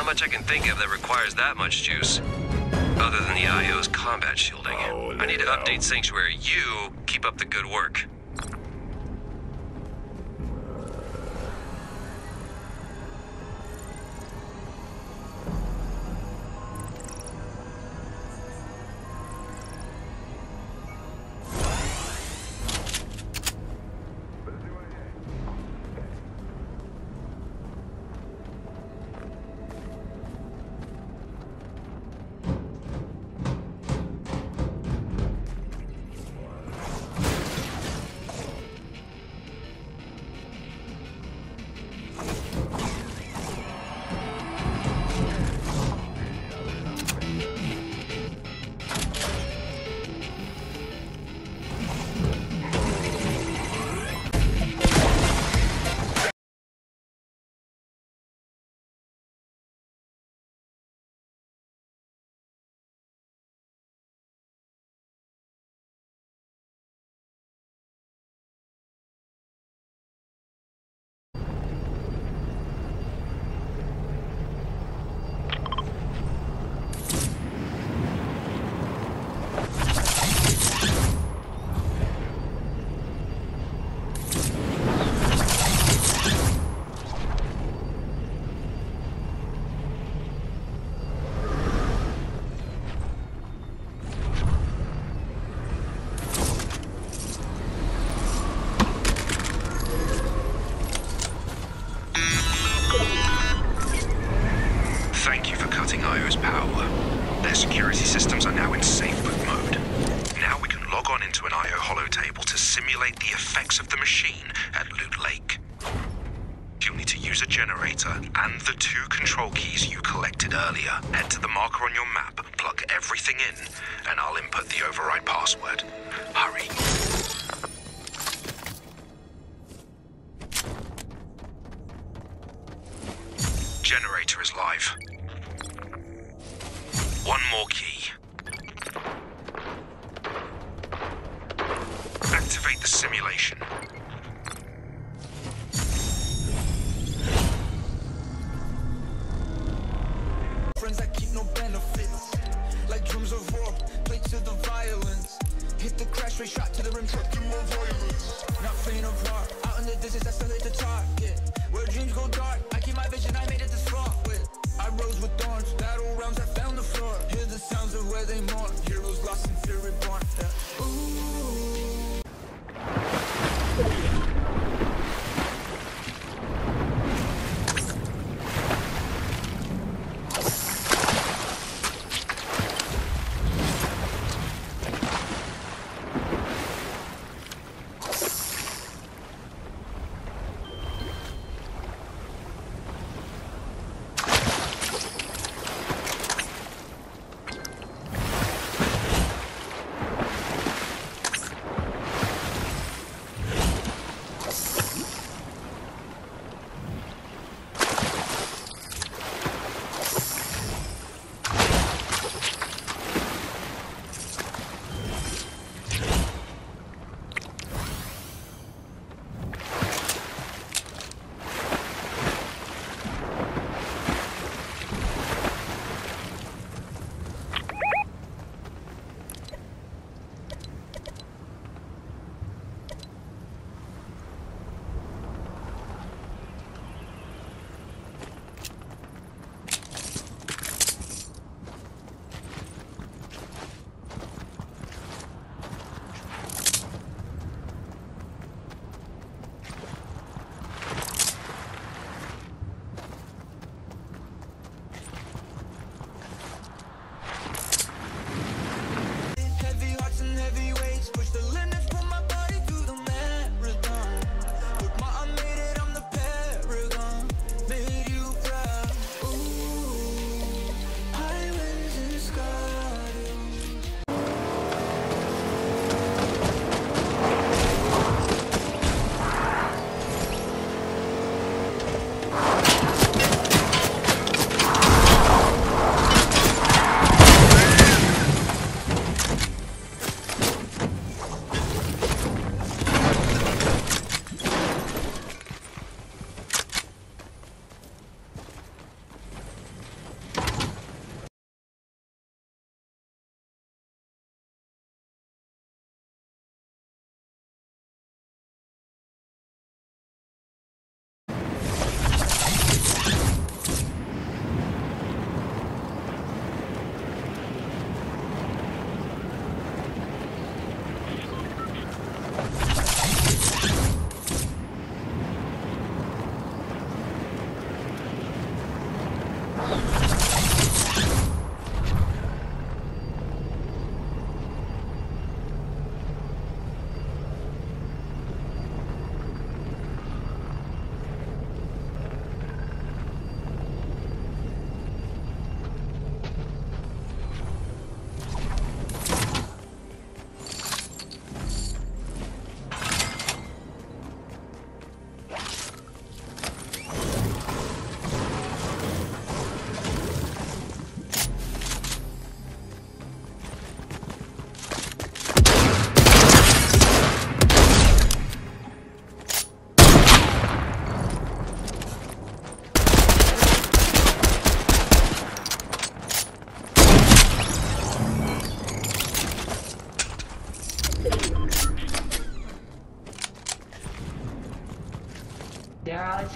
much I can think of that requires that much juice. Other than the IO's combat shielding. I need to update Sanctuary. You keep up the good work. IO's power. Their security systems are now in safe boot mode. Now we can log on into an IO holotable to simulate the effects of the machine at Loot Lake. You'll need to use a generator and the 2 control keys you collected earlier. Head to the marker on your map, plug everything in, and I'll input the override password. Hurry. Generator is live. One more key. Activate the simulation. Friends that keep no benefits, like drums of war, play to the violence. Hit the crash rate, shot to the rim, truck to more violence. Not faint of heart, out in the distance, I still hit the target. Where dreams go dark, I keep my vision, I made it this far. I rose with thorns, battle realms, I found the floor. Hear the sounds of where they mourn, heroes lost and fear reborn. Yeah. Ooh.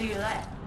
See you there.